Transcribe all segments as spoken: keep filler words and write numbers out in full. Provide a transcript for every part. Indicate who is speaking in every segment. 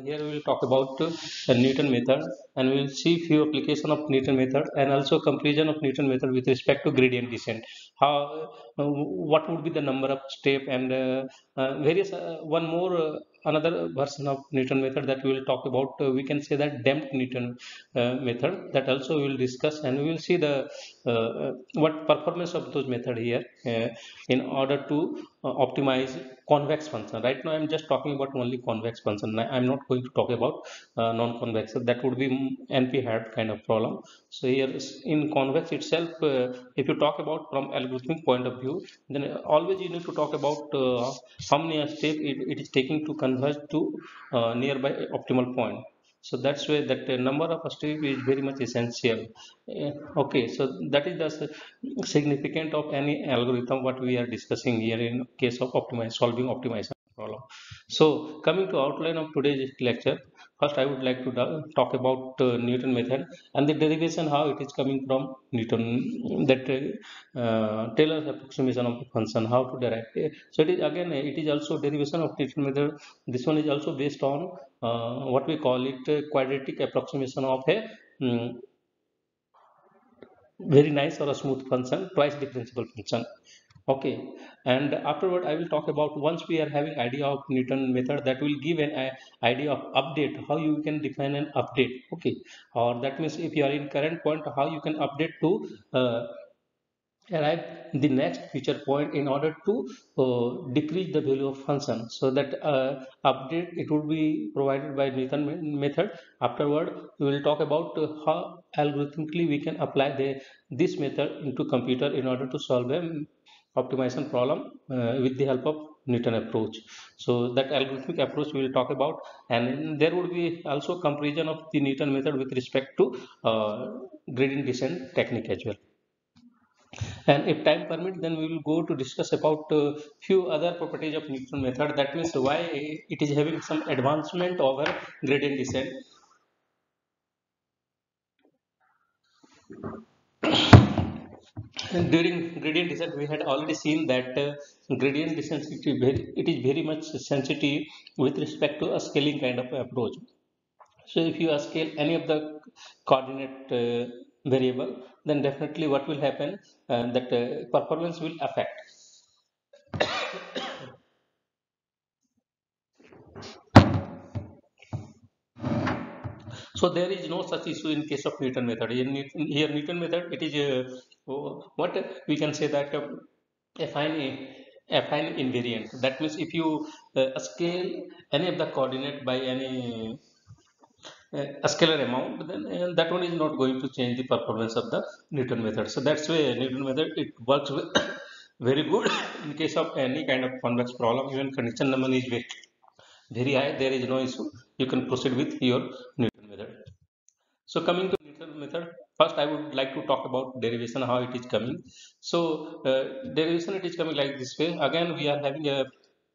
Speaker 1: here we will talk about uh, the Newton method, and we will see few application of Newton method and also comparison of Newton method with respect to gradient descent. How, uh, what would be the number of step and uh, uh, various uh, one more uh, another version of Newton method that we will talk about. Uh, we can say that damped Newton uh, method, that also we will discuss, and we will see the uh, uh, what performance of those method here uh, in order to uh, optimize convex function. Right now I'm just talking about only convex function. I'm not going to talk about uh, non-convex. So that would be N P hat kind of problem. So here in convex itself, uh, if you talk about from algorithmic point of view, then always you need to talk about uh, how many steps it, it is taking to converge to uh, nearby optimal point. So that's why that uh, number of steps is very much essential. Uh, okay, so that is the significant of any algorithm what we are discussing here in case of optimize solving optimization problem. So coming to outline of today's lecture, first I would like to talk about uh, Newton method and the derivation, how it is coming from Newton, that uh, Taylor's approximation of the function, how to derive. So it is again it is also derivation of Newton method. This one is also based on uh, what we call it uh, quadratic approximation of a um, very nice or a smooth function, twice differentiable function. Okay, and afterward I will talk about, once we are having idea of Newton method, that will give an uh, idea of update, how you can define an update. Okay, or that means if you are in current point, how you can update to uh, arrive the next future point in order to uh, decrease the value of function. So that uh, update it will be provided by Newton method. Afterward we will talk about uh, how algorithmically we can apply the this method into computer in order to solve a optimization problem uh, with the help of Newton approach. So that algorithmic approach we will talk about, and there would be also comparison of the Newton method with respect to uh, gradient descent technique as well. And if time permit, then we will go to discuss about uh, few other properties of Newton method. That means why it is having some advancement over gradient descent. And during gradient descent, we had already seen that uh, gradient descent it is, very, it is very much sensitive with respect to a scaling kind of approach. So if you scale any of the coordinate uh, variable, then definitely what will happen, uh, that uh, performance will affect. So there is no such issue in case of Newton method. In Newton, here Newton method, it is uh, what we can say that uh, affine affine invariant. That means if you uh, scale any of the coordinate by any uh, a scalar amount, then uh, that one is not going to change the performance of the Newton method. So that's why Newton method it works with very good in case of any kind of convex problem. Even condition number is very, very high, there is no issue. You can proceed with your Newton method. So coming to Newton method, first I would like to talk about derivation, how it is coming. So uh, derivation it is coming like this way. Again we are having a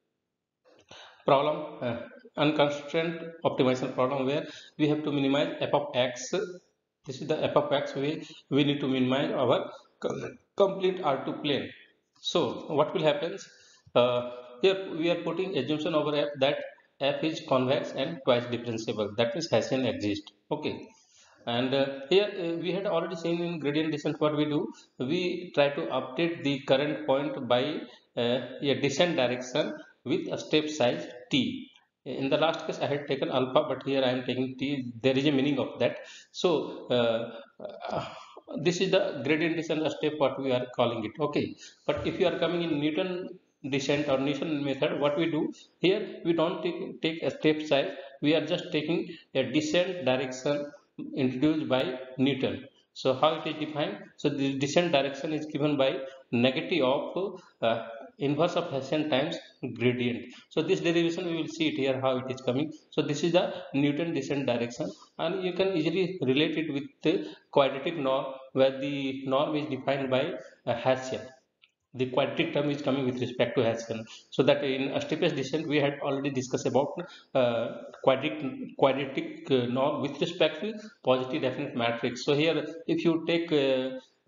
Speaker 1: problem, uh, unconstrained optimization problem, where we have to minimize f of x. This is the f of x. We we need to minimize our complete R two plane. So what will happen? Uh, here we are putting assumption over f that f is convex and twice differentiable. That means Hessian exists. Okay. And uh, here uh, we had already seen in gradient descent what we do. We try to update the current point by uh, a descent direction with a step size t. In the last case I had taken alpha, but here I am taking t. There is a meaning of that. So uh, uh, this is the gradient descent step what we are calling it. Okay, but if you are coming in Newton descent or Newton method, what we do here, we don't take, take a step size. We are just taking a descent direction introduced by Newton. So how it is defined? So the descent direction is given by negative of uh, inverse of Hessian times gradient. So this derivation we will see it here how it is coming. So this is the Newton descent direction, and you can easily relate it with the quadratic norm, where the norm is defined by uh, Hessian. The quadratic term is coming with respect to Hessian. So that in a steepest descent we had already discussed about uh, quadratic quadratic uh, norm with respect to positive definite matrix. So here if you take uh,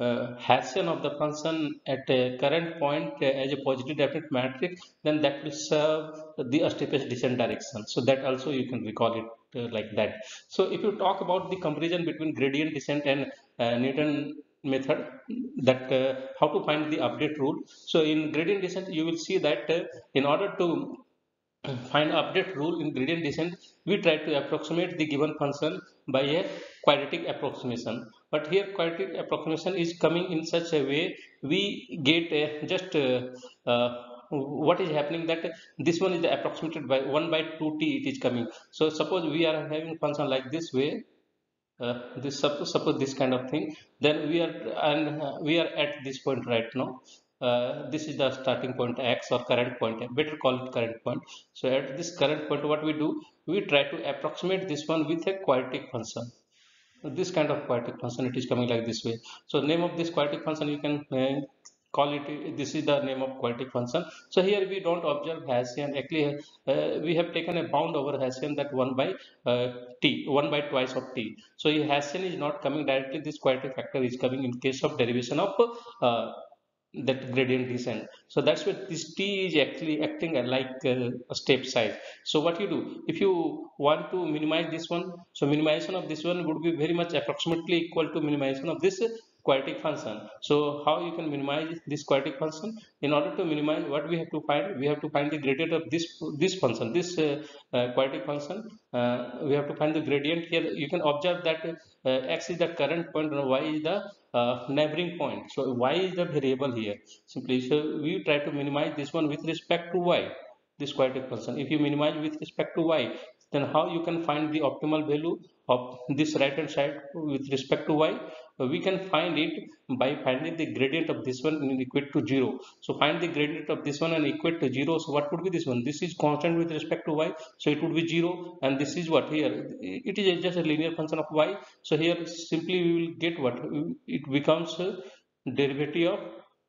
Speaker 1: uh, Hessian of the function at a current point uh, as a positive definite matrix, then that will serve the steepest descent direction. So that also you can recall it uh, like that. So if you talk about the comparison between gradient descent and uh, Newton method, that uh, how to find the update rule. So in gradient descent, you will see that uh, in order to find update rule in gradient descent, we try to approximate the given function by a quadratic approximation. But here quadratic approximation is coming in such a way we get a just uh, uh, what is happening that this one is approximated by one by two t it is coming. So suppose we are having function like this way, uh, this suppose, suppose this kind of thing, then we are and uh, we are at this point right now. Uh, this is the starting point x or current point, better call it current point. So at this current point what we do, we try to approximate this one with a quadratic function. This kind of quadratic function it is coming like this way. So name of this quadratic function you can uh, call it, this is the name of quadratic function. So here we don't observe Hessian, actually uh, we have taken a bound over Hessian, that one by uh, t, one by twice of t. So Hessian is not coming directly, this quadratic factor is coming in case of derivation of uh, that gradient descent. So that's where this t is actually acting like uh, a step size. So what you do, if you want to minimize this one, so minimization of this one would be very much approximately equal to minimization of this quadratic function. So how you can minimize this quadratic function? In order to minimize, what we have to find, we have to find the gradient of this this function, this uh, uh, quadratic function. Uh, we have to find the gradient. Here you can observe that uh, x is the current point and y is the uh, neighboring point. So y is the variable here simply. So we try to minimize this one with respect to y, this quadratic function. If you minimize with respect to y, then how you can find the optimal value of this right hand side with respect to y? We can find it by finding the gradient of this one and equate to zero. So find the gradient of this one and equate to zero. So what would be this one? This is constant with respect to y, so it would be zero. And this is what here, it is just a linear function of y. So here simply we will get what it becomes a derivative of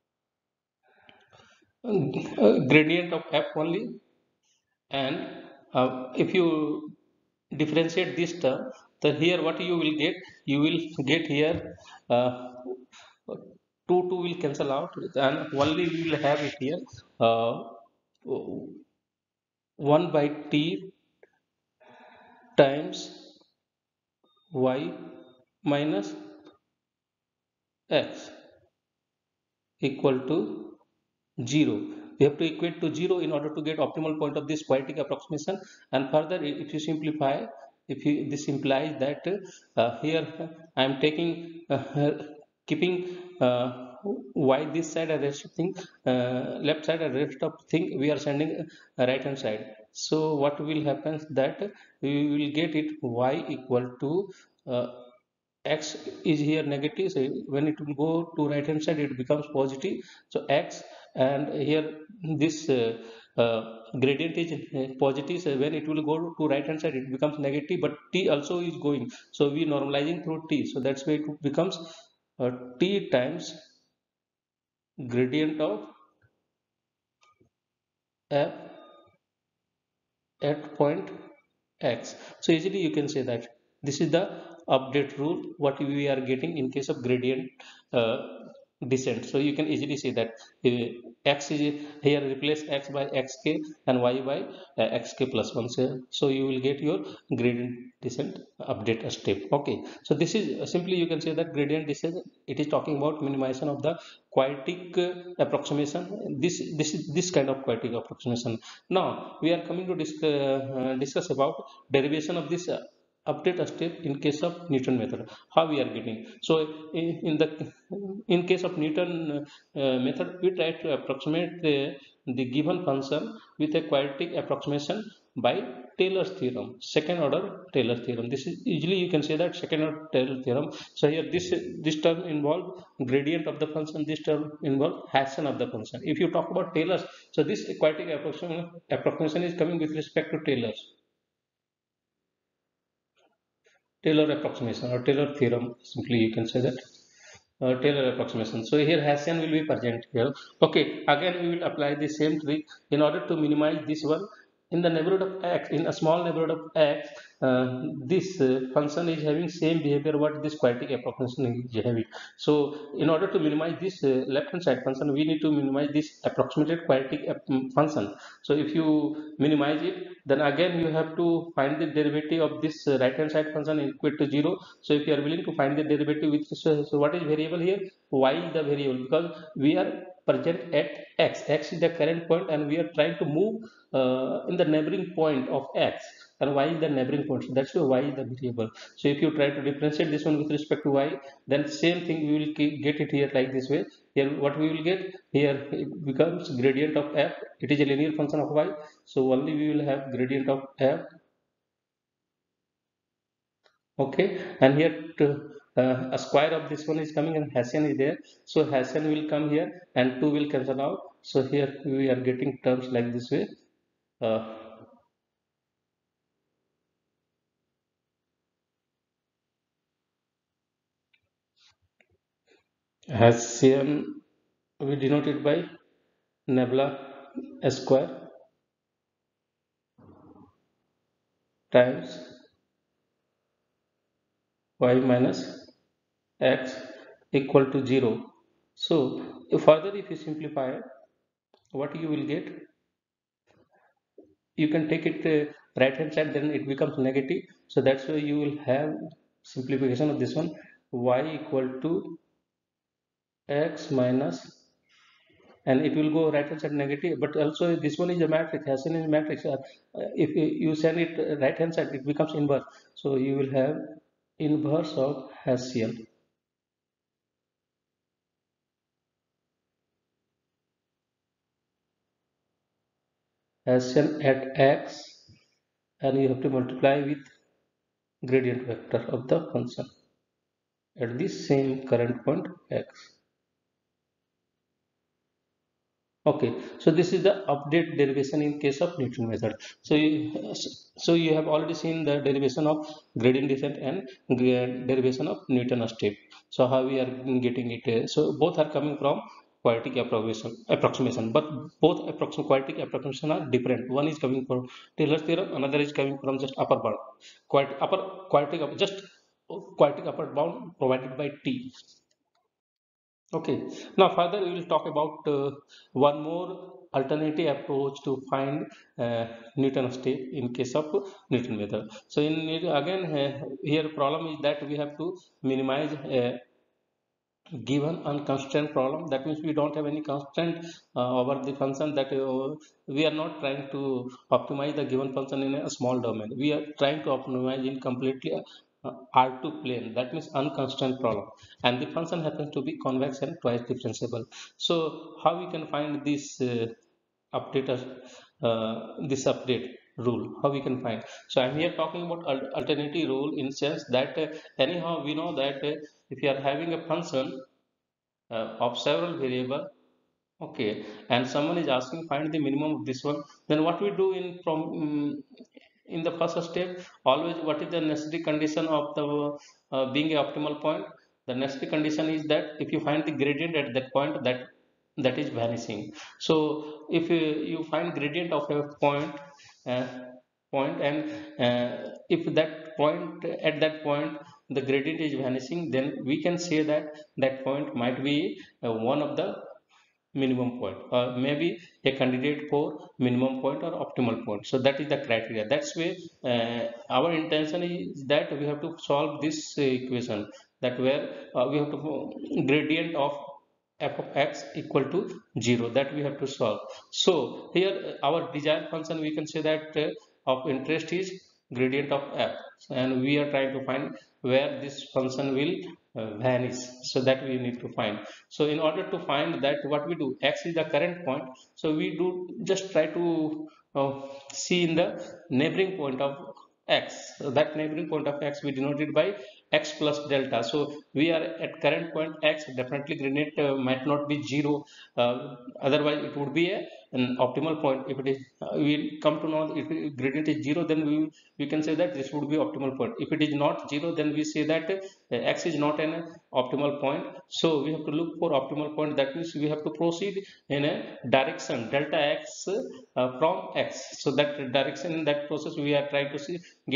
Speaker 1: uh, gradient of f only. And uh, if you differentiate this term, then here what you will get, you will get here uh, two two will cancel out and only we will have it here uh, one by t times y minus x equal to zero. We have to equate to zero in order to get optimal point of this quadratic approximation. And further, if you simplify, if you this implies that uh, here I am taking uh, keeping uh, y this side a rest of thing, uh, left side a rest of thing, we are sending uh, right hand side. So what will happen that we will get it y equal to uh, x is here negative, so when it will go to right hand side it becomes positive. So x, and here this uh, uh, gradient is uh, positive, so when it will go to right hand side it becomes negative, but t also is going, so we normalizing through t, so that's why it becomes uh, t times gradient of f at point x. So easily you can say that this is the update rule what we are getting in case of gradient uh, descent. So you can easily say that uh, x is here, replace x by xk and y by uh, xk plus one. So, so you will get your gradient descent update step. Okay, so this is uh, simply you can say that gradient descent, it is talking about minimization of the quadratic uh, approximation. This this is this kind of quadratic approximation. Now we are coming to discuss, uh, discuss about derivation of this uh, update step in case of Newton method. How we are getting? So in, in the in case of Newton uh, method, we try to approximate the, the given function with a quadratic approximation by Taylor's theorem, second order Taylor theorem. This is usually you can say that second order Taylor theorem. So here this this term involve gradient of the function, this term involve Hessian of the function. If you talk about Taylor's, so this quadratic approximation, approximation is coming with respect to Taylor's. Taylor approximation or Taylor theorem, simply you can say that. Uh, Taylor approximation. So here Hessian will be present here. Okay, again we will apply the same trick in order to minimize this one. In the neighborhood of x, in a small neighborhood of x, uh, this uh, function is having same behavior what this quadratic approximation is having. So in order to minimize this uh, left hand side function, we need to minimize this approximated quadratic um, function. So if you minimize it, then again you have to find the derivative of this uh, right hand side function equal to zero. So if you are willing to find the derivative with, so, so what is variable here? Y is the variable, because we are present at x. X is the current point and we are trying to move uh, in the neighboring point of x, and y is the neighboring point. So that's why y is the variable. So if you try to differentiate this one with respect to y, then same thing we will get it here like this way. Here what we will get here, it becomes gradient of f. It is a linear function of y, so only we will have gradient of f. Okay, and here to, uh, a square of this one is coming and Hessian is there, so Hessian will come here and two will cancel out. So here we are getting terms like this way. uh, Hessian we denote it by nebula square times y minus x equal to zero. So if further if you simplify, what you will get, you can take it uh, right hand side, then it becomes negative. So that's why you will have simplification of this one, y equal to x minus, and it will go right hand side negative, but also this one is a matrix, Hessian is a matrix. Uh, if you you send it uh, right hand side, it becomes inverse. So you will have inverse of Hessian. Hessian at x, and you have to multiply with gradient vector of the function at this same current point x. Okay, so this is the update derivation in case of Newton method. So you, so you have already seen the derivation of gradient descent and derivation of Newton step. So how we are getting it? uh, So both are coming from quadratic approximation, approximation, but both approximation quadratic approximation are different. One is coming from Taylor's theorem, another is coming from just upper bound. Quad, upper quadratic just quadratic upper bound provided by T. Okay, now further we will talk about uh, one more alternative approach to find uh, Newton step in case of Newton method. So in again uh, here problem is that we have to minimize uh, given unconstrained problem. That means we don't have any constraint uh, over the function, that uh, we are not trying to optimize the given function in a small domain. We are trying to optimize in completely uh, R two plane. That means unconstrained problem, and the function happens to be convex and twice differentiable. So how we can find this uh, update uh, this update rule, how we can find? So I'm here talking about al alternative rule, in sense that uh, anyhow we know that uh, if you are having a function uh, of several variable, okay, and someone is asking find the minimum of this one, then what we do in from um, in the first step, always what is the necessary condition of the uh, being a optimal point? The necessary condition is that if you find the gradient at that point, that that is vanishing. So if you, you find gradient of a point uh, point and uh, if that point at that point the gradient is vanishing, then we can say that that point might be uh, one of the minimum point, or maybe a candidate for minimum point or optimal point. So that is the criteria. That's why uh, our intention is that we have to solve this uh, equation, that where uh, we have to gradient of f of x equal to zero, that we have to solve. So here uh, our desired function, we can say that uh, of interest is gradient of f, and we are trying to find where this function will uh, vanish. So that we need to find. So in order to find that, what we do, x is the current point, so we do just try to uh, see in the neighboring point of x. So that neighboring point of x we denoted by x plus delta. So we are at current point x, definitely gradient uh, might not be zero, uh, otherwise it would be a, an optimal point. If it is uh, we come to know if gradient is zero, then we we can say that this would be optimal point. If it is not zero, then we say that uh, x is not an optimal point. So we have to look for optimal point. That means we have to proceed in a direction delta x uh, from x. So that direction, in that process we are trying to see get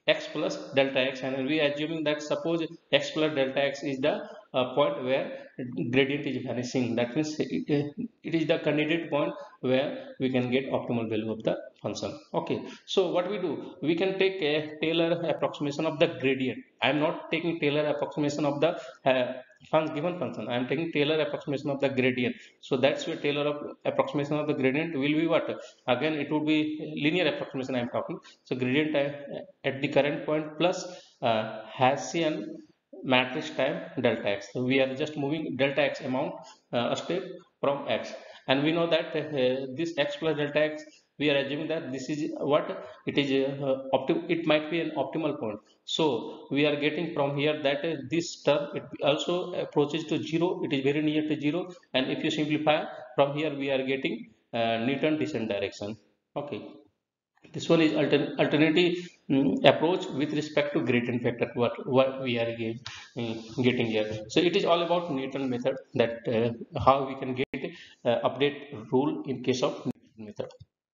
Speaker 1: x plus delta x, and we are assuming that suppose x plus delta x is the uh, point where gradient is vanishing. That means it, it is the candidate point where we can get optimal value of the function. Okay, so what we do, we can take a Taylor approximation of the gradient. I am not taking Taylor approximation of the uh, fun, given function. I am taking Taylor approximation of the gradient. So that's where Taylor of approximation of the gradient will be what? Again, it would be linear approximation I am talking. So gradient uh, at the current point plus uh, Hessian matrix time delta x. So we are just moving delta x amount uh, a step from x, and we know that uh, this x plus delta x, we are assuming that this is what it is uh, optim it might be an optimal point. So we are getting from here that uh, this term it also approaches to zero, it is very near to zero, and if you simplify from here we are getting uh, Newton descent direction. Okay, this one is altern alternative um, approach with respect to gradient vector, what what we are again, um, getting here. So it is all about Newton method, that uh, how we can get uh, update rule in case of Newton method.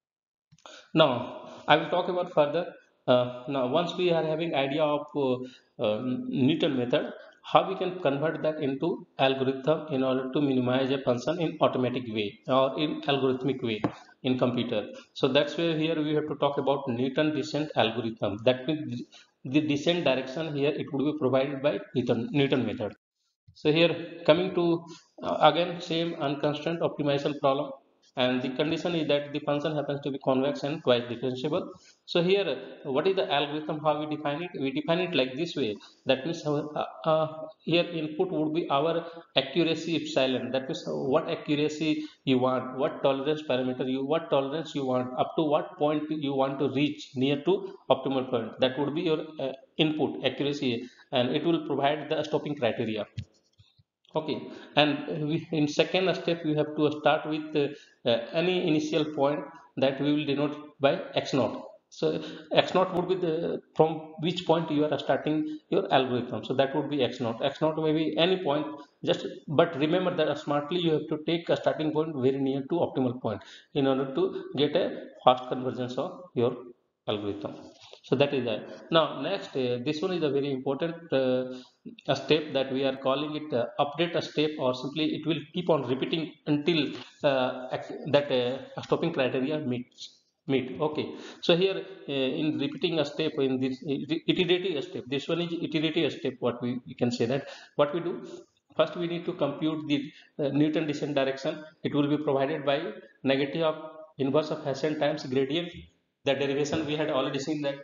Speaker 1: Now I will talk about further. Uh, now once we are having idea of uh, uh, Newton method, how we can convert that into algorithm in order to minimize a function in automatic way or in algorithmic way in computer. So that's where here we have to talk about Newton descent algorithm. That means the descent direction here it would be provided by Newton, Newton method. So here coming to uh, again same unconstrained optimization problem, and the condition is that the function happens to be convex and twice differentiable. So here uh, what is the algorithm, how we define it? We define it like this way. That means uh, uh, here input would be our accuracy epsilon. That means uh, what accuracy you want, what tolerance parameter you, what tolerance you want, up to what point you want to reach near to optimal point. That would be your uh, input accuracy, and it will provide the stopping criteria. Okay, and we, in second step we have to start with uh, uh, any initial point that we will denote by x naught. So x naught would be the from which point you are starting your algorithm. So that would be x naught. X naught may be any point, just but remember that smartly you have to take a starting point very near to optimal point in order to get a fast convergence of your algorithm. So that is that. Now next, uh, this one is a very important uh, a step that we are calling it uh, update a step, or simply it will keep on repeating until uh, that uh, stopping criteria meets meet. Okay, so here uh, in repeating a step in this iterative step, this one is iterative step. What we, we can say that what we do, first we need to compute the uh, Newton descent direction. It will be provided by negative of inverse of Hessian times gradient. The derivation we had already seen that.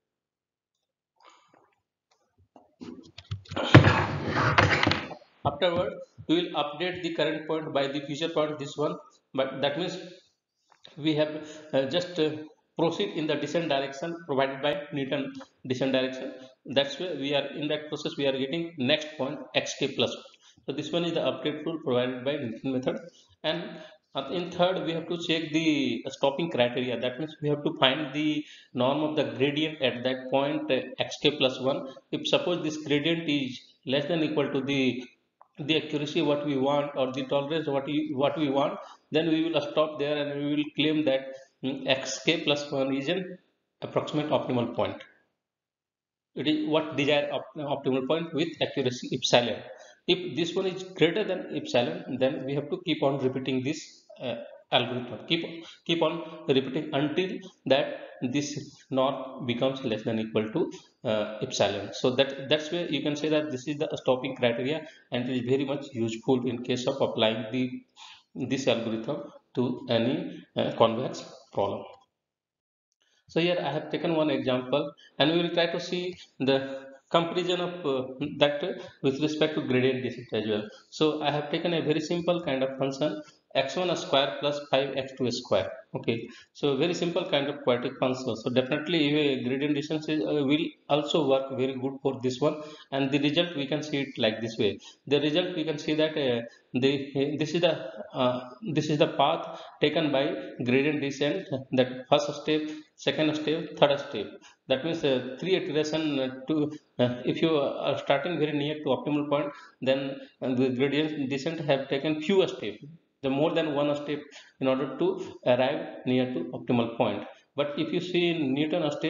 Speaker 1: Afterward, we will update the current point by the future point, this one. But that means we have uh, just uh, proceed in the descent direction provided by Newton descent direction. That's where we are in that process. We are getting next point xk plus one. So this one is the update rule provided by Newton method. And uh, in third, we have to check the stopping criteria. That means we have to find the norm of the gradient at that point uh, xk plus one. If suppose this gradient is less than equal to the the accuracy what we want, or the tolerance what we what we want, then we will stop there and we will claim that mm, xk plus one is an approximate optimal point. It is what desired op optimal point with accuracy epsilon. If this one is greater than epsilon, then we have to keep on repeating this uh, algorithm. Keep keep on repeating until that this norm becomes less than equal to uh, epsilon. So that that's where you can say that this is the stopping criteria, and it is very much useful in case of applying the this algorithm to any uh, convex problem. So here I have taken one example, and we will try to see the comparison of uh, that with respect to gradient descent as well. So I have taken a very simple kind of function x one square plus five x two square. Okay, so very simple kind of quadratic function. So definitely a gradient descent is, uh, will also work very good for this one, and the result we can see it like this way. The result we can see that uh, the this is the uh, this is the path taken by gradient descent, that first step, second step, third step. That means uh, three iteration uh, to uh, if you are starting very near to optimal point, then uh, the gradient descent have taken fewer steps, the more than one step, in order to arrive near to optimal point. But if you see in Newton step,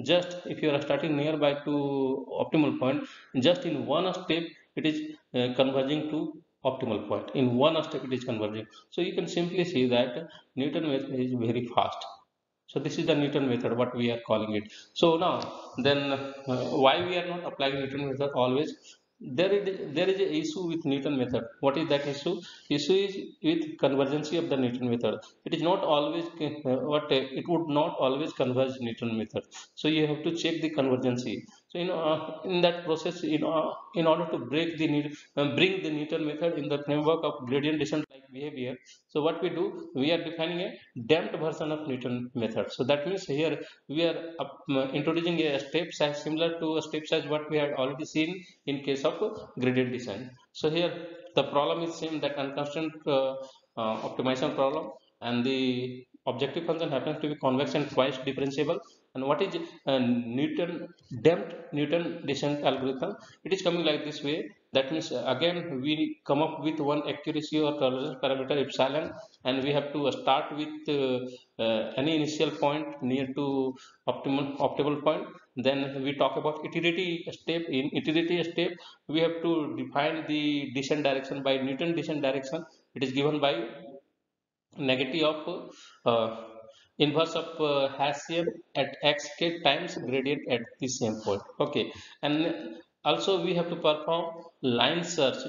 Speaker 1: just if you are starting nearby to optimal point, just in one step it is uh, converging to optimal point. In one step it is converging. So you can simply see that Newton method is very fast. So this is the Newton method, what we are calling it. So now, then uh, why we are not applying Newton method always? There is there is a issue with Newton method. What is that issue? Issue is with convergency of the Newton method. It is not always uh, what uh, it would not always converge Newton method. So you have to check the convergency. So you know uh, in that process, you know, in order to break the uh, bring the Newton method in the framework of gradient descent like behavior. So what we do, we are defining a damped version of Newton method. So that means here we are up, uh, introducing a step size similar to a step size what we had already seen in case of gradient descent. So here the problem is same, that unconstrained uh, uh, optimization problem, and the objective function happens to be convex and twice differentiable. And what is uh, Newton damped Newton descent algorithm? It is coming like this way. That means uh, again we come up with one accuracy or tolerance parameter epsilon, and we have to start with uh, uh, any initial point near to optimal optimal point. Then we talk about iterative step. In iterative step, we have to define the descent direction by Newton descent direction. It is given by negative of uh, inverse of uh, Hessian at xk times gradient at the same point. Okay, and also we have to perform line search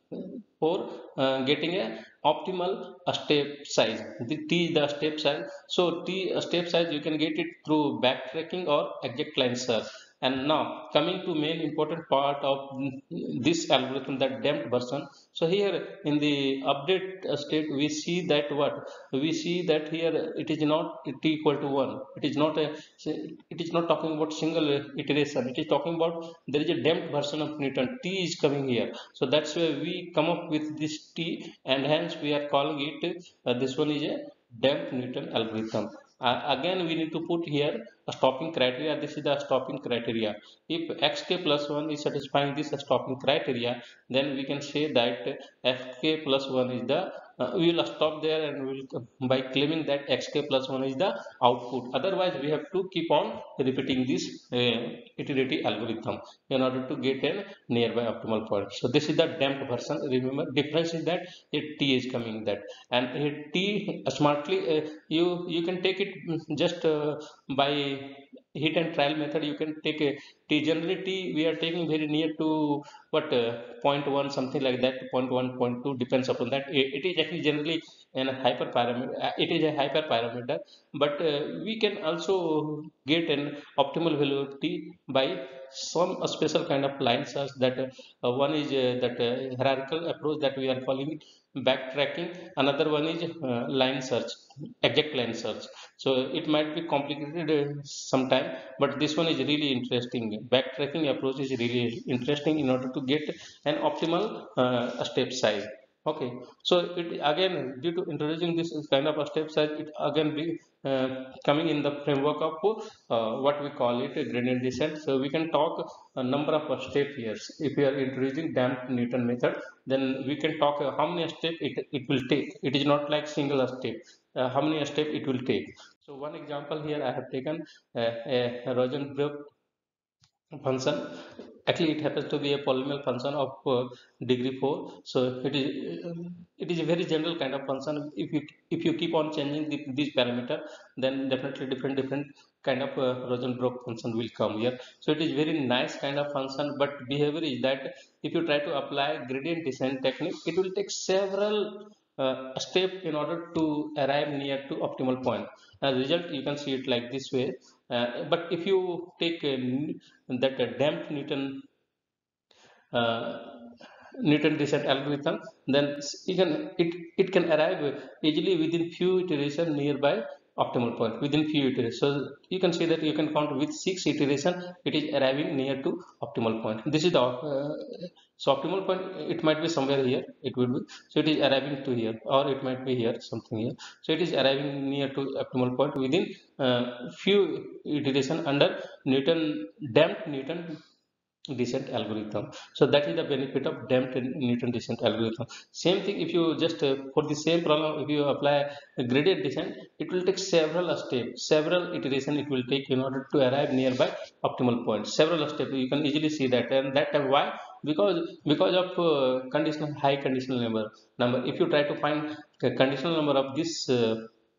Speaker 1: for uh, getting a optimal uh, step size. The t is the step size. So t uh, step size you can get it through backtracking or exact line search. And now coming to main important part of this algorithm, that damped version. So here in the update uh, state we see that what we see that here it is not t equal to one. It is not a it is not talking about single iteration. It is talking about there is a damped version of Newton. T is coming here. So that's why we come up with this t, and hence we are calling it uh, this one is a damped Newton algorithm. Uh, again we need to put here a stopping criteria. This is the stopping criteria. If xk plus one is satisfying this stopping criteria, then we can say that fk plus one is the uh, we will stop there, and we will by claiming that xk plus one is the output. Otherwise we have to keep on repeating this uh, iterative algorithm in order to get a nearby optimal point. So this is the damped version. Remember, difference is that a t is coming that, and a t smartly uh, you you can take it just uh, by hit and trial method. You can take a t. Generally t we are taking very near to what uh, zero point one something like that, zero point one, zero point two depends upon that. It, it is actually generally an hyper parameter. Uh, it is a hyper parameter, but uh, we can also get an optimal value of t by some uh, special kind of line search. That uh, one is uh, that uh, hierarchical approach that we are calling it backtracking. Another one is uh, line search, exact line search. So it might be complicated uh, sometime, but this one is really interesting. Backtracking approach is really interesting in order to get an optimal uh, step size. Okay, so it again, due to introducing this kind of a step size, it again be uh, coming in the framework of uh, what we call it a gradient descent. So we can talk a number of uh, step here. If we are introducing damped Newton method, then we can talk uh, how many step it, it will take. It is not like single step. Uh, how many step it will take. So one example here I have taken uh, a Rosenberg function. Actually it happens to be a polynomial function of uh, degree four. So it is uh, it is a very general kind of function. If you if you keep on changing the, this parameter, then definitely different different kind of uh, Rosenberg function will come here. So it is very nice kind of function, but behavior is that if you try to apply gradient descent technique, it will take several uh, step in order to arrive near to optimal point. As a result, you can see it like this way. Uh, but if you take a, that uh, damped Newton uh, Newton descent algorithm, then you can it it can arrive easily within few iterations nearby optimal point, within few iterations. So you can see that you can count with six iteration it is arriving near to optimal point. This is the uh, so optimal point, it might be somewhere here, it will be, so it is arriving to here, or it might be here something here. So it is arriving near to optimal point within uh, few iteration under Newton damped Newton descent algorithm. So that is the benefit of damped Newton descent algorithm. Same thing, if you just uh, for the same problem, if you apply a gradient descent, it will take several steps, several iteration it will take in order to arrive nearby optimal point. Several steps, you can easily see that. And that time why? Because because of uh, conditional high conditional number number. If you try to find a conditional number of this uh,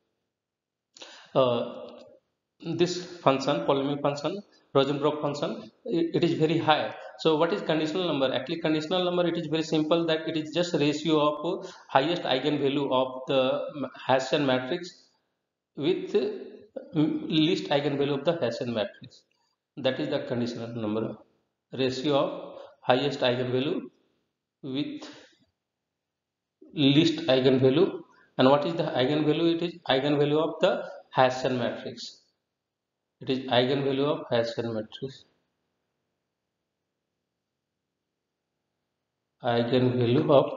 Speaker 1: uh, this function, polynomial function, Rosenbrock function, it, it is very high. So what is conditional number? Actually, conditional number, it is very simple, that it is just ratio of uh, highest eigenvalue of the Hessian matrix with uh, least eigenvalue of the Hessian matrix. That is the conditional number, ratio of highest eigenvalue with least eigenvalue. And what is the eigenvalue? It is eigenvalue of the Hessian matrix. It is eigenvalue of Hessian matrix. Eigenvalue of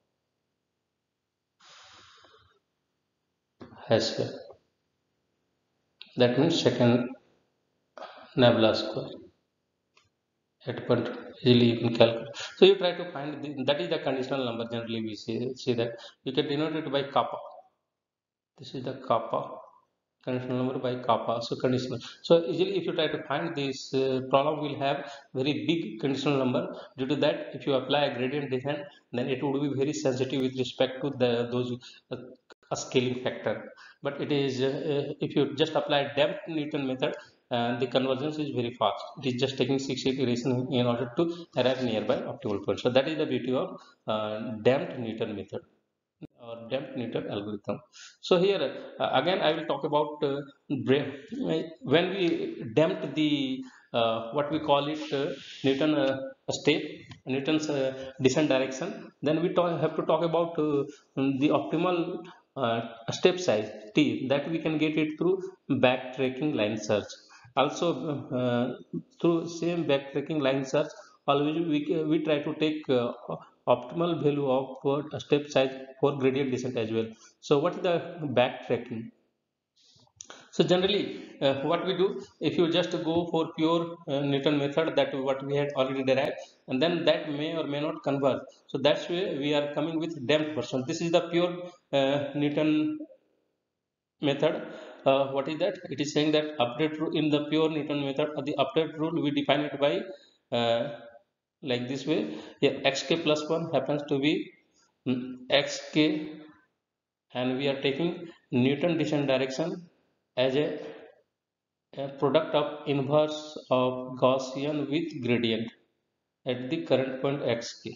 Speaker 1: Hessian. That means second Nabla square. At point easily you can calculate. So you try to find the, that is the conditional number. Generally we see, see that you can denote it by kappa. This is the kappa. Conditional number by kappa. So conditional. So easily if you try to find this uh, problem will have very big conditional number. Due to that, if you apply a gradient descent, then it would be very sensitive with respect to the those uh, a scaling factor. But it is uh, if you just apply damped Newton method, uh, the convergence is very fast. It is just taking six iterations in order to arrive nearby optimal point. So that is the beauty of uh, damped Newton method or damped Newton algorithm. So here uh, again I will talk about uh, when we damped the uh, what we call it uh, Newton uh, step, Newton's uh, descent direction, then we talk, have to talk about uh, the optimal uh, step size t, that we can get it through backtracking line search. Also uh, through same backtracking line search, always we, we try to take uh, optimal value of uh, step size for gradient descent as well. So what is the backtracking? So generally uh, what we do, if you just go for pure uh, Newton method, that what we had already derived, and then that may or may not converge. So that's why we are coming with damped version. This is the pure uh, Newton method. Uh, what is that? It is saying that update rule in the pure Newton method, uh, the update rule we define it by uh, like this way. Yeah, xk plus one happens to be mm, xk, and we are taking Newton descent direction as a, a product of inverse of Gaussian with gradient at the current point xk.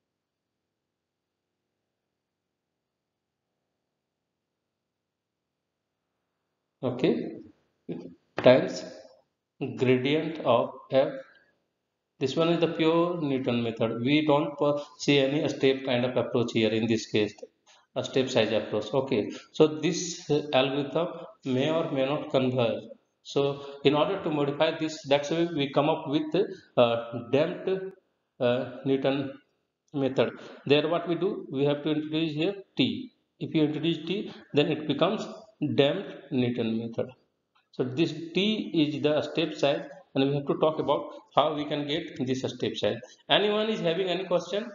Speaker 1: Okay, times gradient of f. This one is the pure Newton method. We don't see any step kind of approach here in this case, a step size approach. Okay, so this uh, algorithm may or may not converge. So in order to modify this, that's why we come up with uh, damped uh, Newton method. There what we do, we have to introduce here t. If you introduce t, then it becomes damped Newton method. So this t is the step size, and we have to talk about how we can get this step size. Anyone is having any question?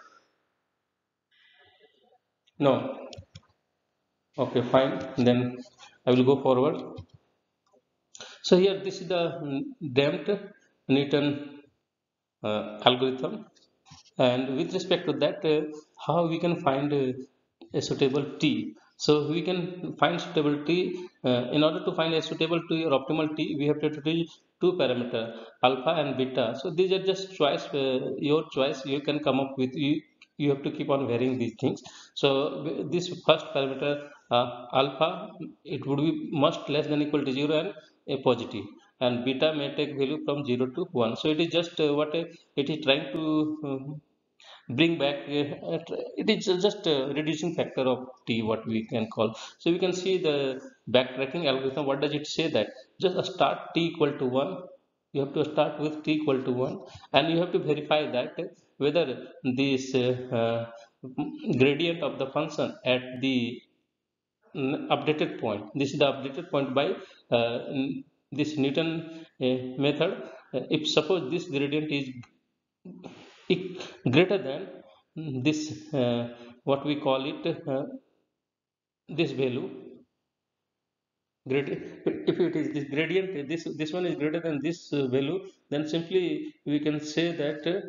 Speaker 1: No. Okay, fine. Then I will go forward. So here this is the mm, damped Newton uh, algorithm, and with respect to that, uh, how we can find uh, a suitable t. So we can find suitable t. Uh, in order to find a suitable t or optimal t, we have to introduce two parameter, alpha and beta. So these are just choice, uh, your choice. You can come up with, you, you have to keep on varying these things. So this first parameter uh, alpha, it would be must less than equal to zero and a positive, and beta may take value from zero to one. So it is just uh, what uh, it is trying to uh, bring back uh, it is just a reducing factor of t, what we can call. So we can see the backtracking algorithm. What does it say? That just a start t equal to one, you have to start with t equal to one, and you have to verify that whether this uh, uh, gradient of the function at the updated point, this is the updated point by uh, this Newton uh, method. Uh, if suppose this gradient is greater than this, uh, what we call it, uh, this value, gradient. If it is this gradient, this this one is greater than this uh, value, then simply we can say that uh,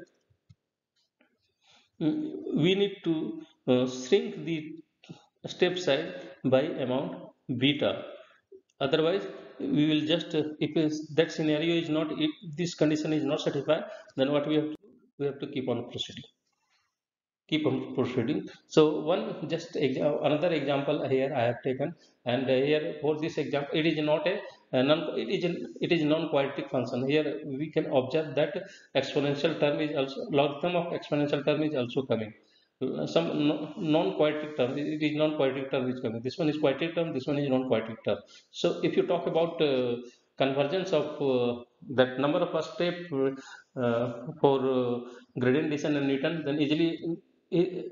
Speaker 1: we need to uh, shrink the step size by amount beta. Otherwise we will just uh, if is, that scenario is not, if this condition is not satisfied, then what we have to do, we have to keep on proceeding, keep on proceeding. So one just exa another example here I have taken, and uh, here for this example it is not a, a non it is an, it is non-quadratic function. Here we can observe that exponential term is also, logarithm of exponential term is also coming. Uh, some no- non-quadratic term, it is non-quadratic term is coming, this one is quadratic term, this one is non-quadratic term. So if you talk about uh, convergence of uh, that number of a step uh, for uh, gradient descent and Newton, then easily in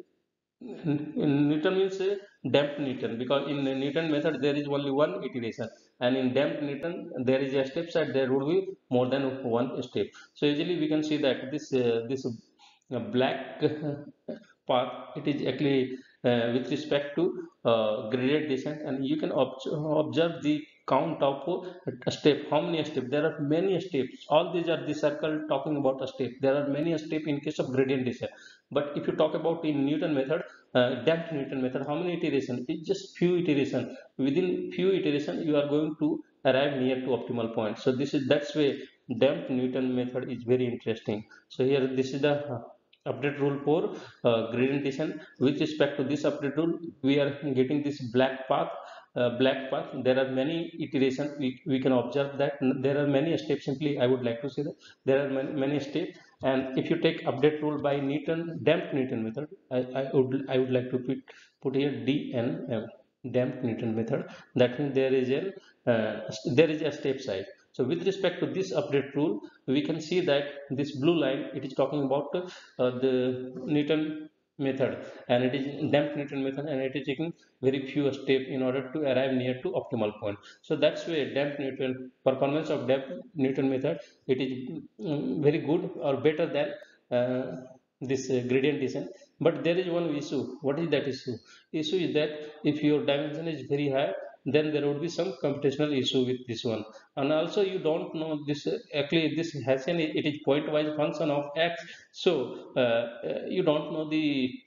Speaker 1: Newton means uh, damped Newton, because in the Newton method there is only one iteration, and in damped Newton there is a step side, there would be more than one step. So usually we can see that this uh, this uh, black path, it is actually uh, with respect to uh, gradient descent, and you can ob observe the count of a step, how many steps, there are many steps, all these are the circle talking about a step, there are many steps in case of gradient descent. But if you talk about in Newton method, uh, damped Newton method, how many iteration, it's just few iteration, within few iteration you are going to arrive near to optimal point. So this is, that's way damped Newton method is very interesting. So here this is the uh, update rule for uh, gradient descent. With respect to this update rule, we are getting this black path, uh, black path, there are many iterations, we, we can observe that there are many steps. Simply I would like to say that there are many, many steps. And if you take update rule by Newton, damped Newton method, i, I would I would like to put, put here D N M, damped Newton method. That means there is a uh, there is a step size. So with respect to this update rule, we can see that this blue line, it is talking about uh, the Newton method, and it is damped Newton method, and it is taking very few steps in order to arrive near to optimal point. So that's why damped Newton, performance of damped Newton method, it is mm, very good or better than uh, this uh, gradient descent. But there is one issue. What is that issue? Issue is that if your dimension is very high, then there would be some computational issue with this one. And also you don't know this uh, actually this has an, it is pointwise function of x. So uh, uh, you don't know the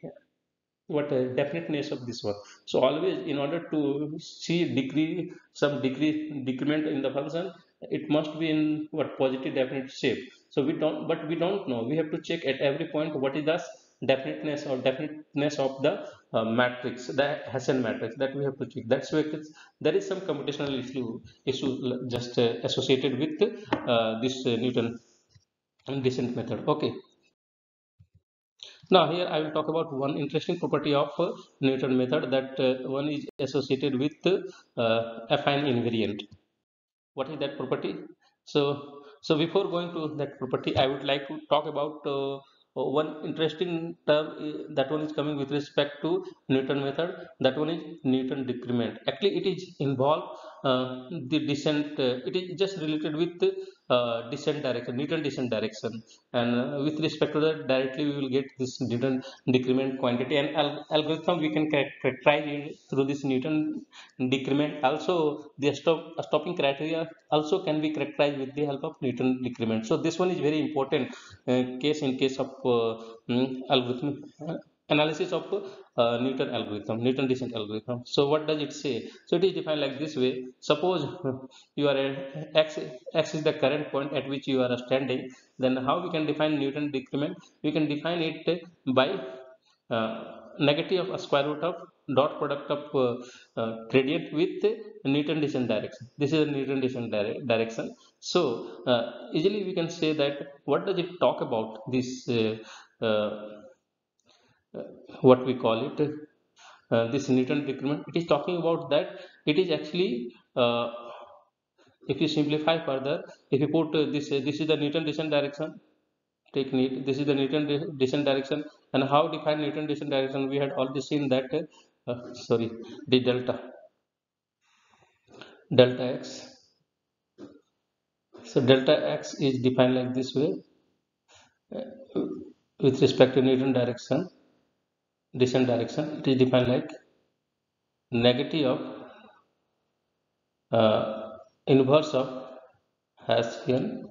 Speaker 1: what uh, definiteness of this one. So always in order to see degree, some degree decrement in the function, it must be in what positive definite shape. So we don't, but we don't know, we have to check at every point what is the definiteness or definiteness of the uh, matrix, the Hessian matrix, that we have to check. That's why it's, there is some computational issue issue just uh, associated with uh, this uh, Newton descent method. Okay. Now here I will talk about one interesting property of uh, Newton method, that uh, one is associated with uh, affine invariant. What is that property? So, so before going to that property, I would like to talk about uh, uh, one interesting term. uh, That one is coming with respect to Newton method. That one is Newton decrement. Actually, it is involved uh, the descent. Uh, it is just related with uh, descent direction, Newton descent direction, and uh, with respect to that, directly we will get this Newton decrement quantity and al algorithm. We can characterize it through this Newton decrement. Also the stop, stopping criteria also can be characterized with the help of Newton decrement. So this one is very important uh, case in case of uh, mm, algorithm uh, analysis of uh, Newton algorithm, Newton descent algorithm. So what does it say? So it is defined like this way. Suppose uh, you are at x, x is the current point at which you are standing. Then how we can define Newton decrement? We can define it by uh, negative of a square root of dot product of uh, uh, gradient with Newton descent direction. This is a Newton descent dire direction. So uh, easily we can say that what does it talk about this uh, uh, uh, what we call it uh, this Newton decrement. It is talking about that it is actually uh, if you simplify further, if you put uh, this uh, this is the Newton descent direction, take neat, this is the Newton descent direction. And how define Newton descent direction? We had already seen that uh, sorry, the delta delta x. So delta x is defined like this way. uh, with respect to Newton direction, descent direction, it is defined like negative of uh, inverse of Hessian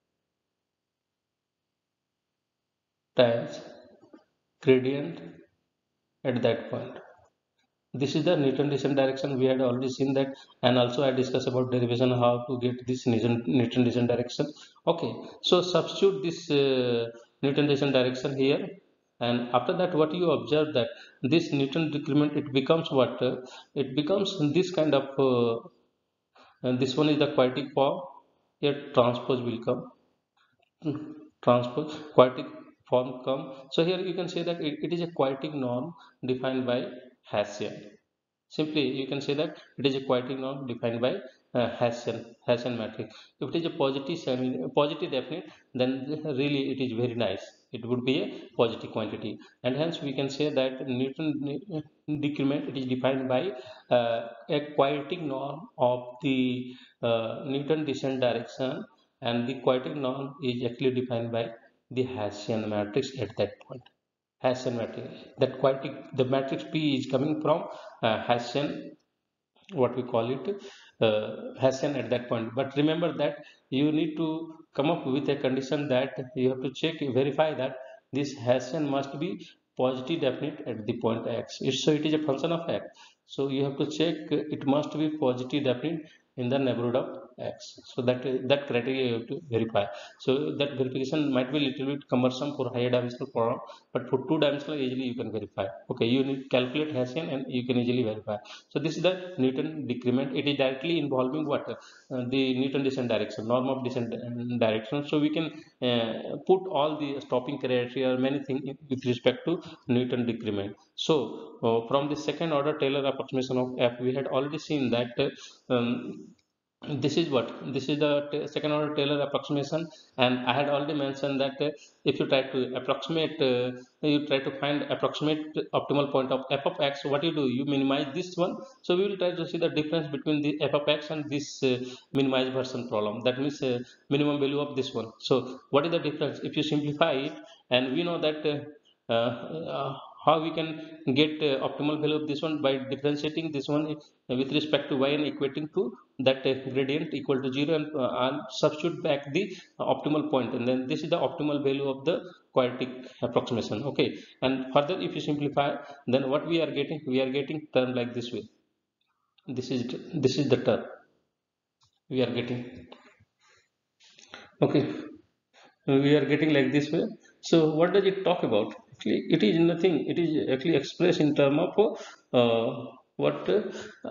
Speaker 1: times gradient at that point. This is the Newton descent direction. We had already seen that, and also I discussed about derivation, how to get this Newton, Newton descent direction. Okay, so substitute this uh, Newton descent direction here, and after that, what you observe that this Newton decrement, it becomes what? Uh, it becomes this kind of, uh, and this one is the quadratic form. Here transpose will come, transpose quadratic form come. So here you can say that it, it is a quadratic norm defined by Hessian. Simply, you can say that it is a quadratic norm defined by uh, Hessian, Hessian matrix. If it is a positive semi, positive definite, then really it is very nice. It would be a positive quantity, and hence we can say that Newton decrement, it is defined by uh, a quadratic norm of the uh, Newton descent direction, and the quadratic norm is actually defined by the Hessian matrix at that point. Hessian matrix. That quadratic, the matrix P is coming from uh, Hessian, what we call it, uh, Hessian at that point. But remember that you need to come up with a condition that you have to check, verify that this Hessian must be positive definite at the point X. So it is a function of X. So you have to check it must be positive definite in the neighborhood of X. So that that criteria you have to verify. So that verification might be a little bit cumbersome for higher dimensional problem, but for two dimensional easily you can verify. Okay, you need calculate Hessian and you can easily verify. So this is the Newton decrement. It is directly involving what uh, the Newton descent direction, norm of descent direction. So we can uh, put all the stopping criteria, many things with respect to Newton decrement. So uh, from the second order Taylor approximation of F, we had already seen that uh, um, this is what this is the second order Taylor approximation, and I had already mentioned that uh, if you try to approximate, uh, you try to find approximate optimal point of f of x, what you do, you minimize this one. So we will try to see the difference between the f of x and this uh, minimized version problem, that means uh, minimum value of this one. So what is the difference if you simplify it? And we know that uh, uh, uh, how we can get uh, optimal value of this one by differentiating this one uh, with respect to y and equating to that uh, gradient equal to zero, and, uh, and substitute back the uh, optimal point, and then this is the optimal value of the quadratic approximation. Okay, and further if you simplify, then what we are getting, we are getting term like this way. This is this is the term we are getting. Okay, we are getting like this way. So what does it talk about? Actually it is nothing, it is actually expressed in term of uh, what uh,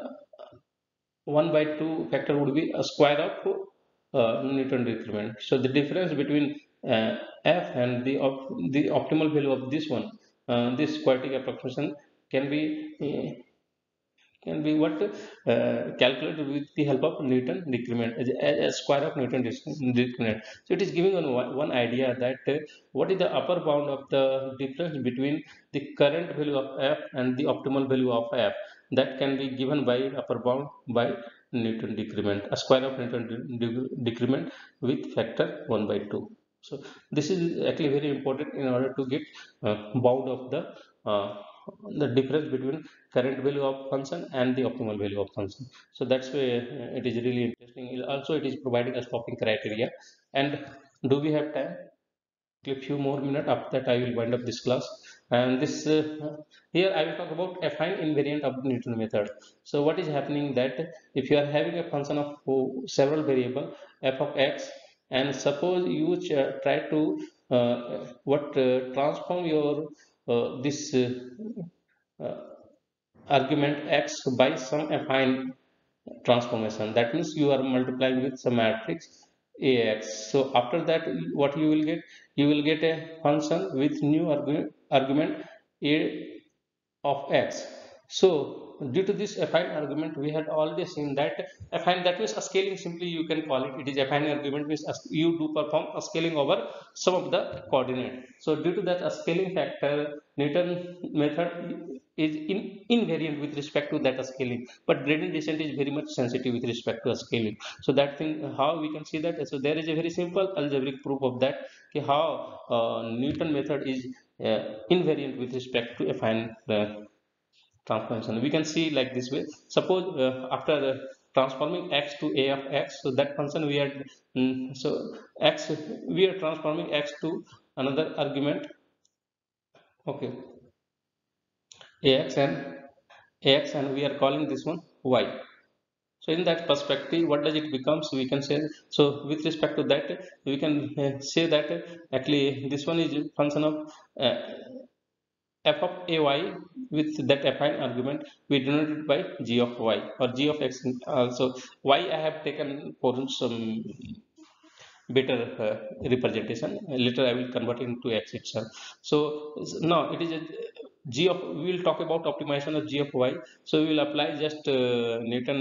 Speaker 1: one by two factor would be a square of uh, Newton decrement. So the difference between uh, f and the op the optimal value of this one, uh, this quadratic approximation can be uh, can be what uh, calculated with the help of Newton decrement, a, a square of Newton decrement. So it is giving one, one idea that uh, what is the upper bound of the difference between the current value of f and the optimal value of f, that can be given by upper bound by Newton decrement, a square of Newton decrement with factor one by two. So this is actually very important in order to get uh, bound of the uh, the difference between current value of function and the optimal value of function. So that's why uh, it is really interesting. Also it is providing a stopping criteria. And do we have time? A few more minutes, after that I will wind up this class. And this uh, here I will talk about affine invariant of the Newton method. So what is happening that if you are having a function of oh, several variable f of x, and suppose you try to uh, what uh, transform your uh, this uh, uh, argument x by some affine transformation, that means you are multiplying with some matrix ax. So after that what you will get, you will get a function with new argument, argument a of x. So due to this affine argument, we had already seen that affine, that means a scaling, simply you can call it, it is affine argument means you do perform a scaling over some of the coordinate. So due to that a scaling factor, Newton method is in, invariant with respect to that scaling, but gradient descent is very much sensitive with respect to a scaling. So that thing, how we can see that? So there is a very simple algebraic proof of that. कि how uh, Newton method is uh, invariant with respect to affine uh, transformation. We can see like this way. Suppose uh, after uh, transforming x to a of x, so that function we are mm, so x we are transforming x to another argument, okay, ax and ax, and we are calling this one y. So in that perspective, what does it become? So we can say, so with respect to that, we can uh, say that uh, actually this one is a function of uh, f of ay with that affine argument we denote it by g of y or g of x. Also y I have taken for some better uh, representation. Later I will convert it into x itself. So now it is a g of, we will talk about optimization of g of y. So we will apply just uh, Newton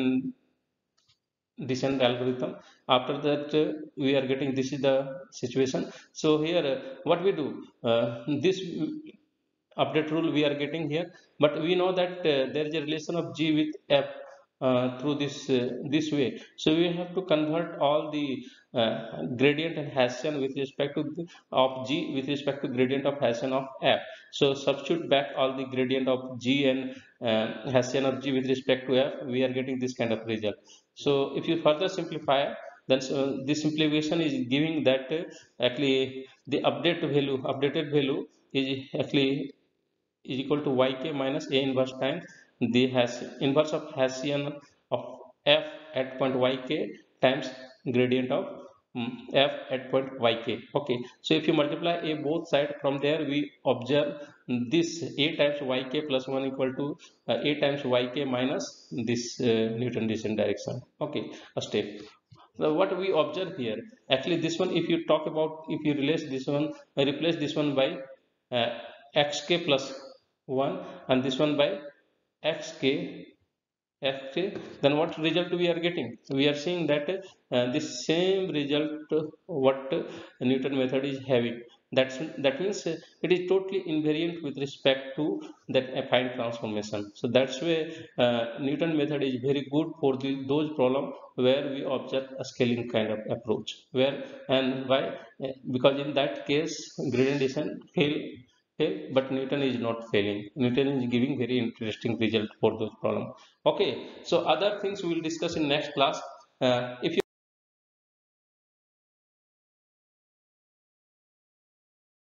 Speaker 1: descent algorithm. After that uh, we are getting, this is the situation. So here uh, what we do, uh, this update rule we are getting here, but we know that uh, there is a relation of g with f uh, through this uh, this way. So we have to convert all the uh, gradient and Hessian with respect to the, of g with respect to gradient of Hessian of f. So substitute back all the gradient of g and uh, Hessian of g with respect to f, we are getting this kind of result. So if you further simplify, then so this simplification is giving that uh, actually the update value updated value is actually is equal to yk minus a inverse times the has inverse of Hessian of f at point yk times gradient of mm, f at point yk. Okay, so if you multiply a both side, from there we observe this a times yk plus one equal to uh, a times yk minus this uh, Newton descent direction. Okay, a step. So what we observe here, actually this one, if you talk about, if you replace this one, uh, replace this one by uh, xk plus one and this one by xk fk, then what result we are getting? We are seeing that uh, this same result uh, what uh, Newton method is having. That's that means uh, it is totally invariant with respect to that affine transformation. So that's why uh, Newton method is very good for the, those problem where we observe a scaling kind of approach. Where and why? Uh, because in that case gradient descent fail fail, but Newton is not failing. Newton is giving very interesting result for those problems. Okay, so other things we will discuss in next class. Uh, if you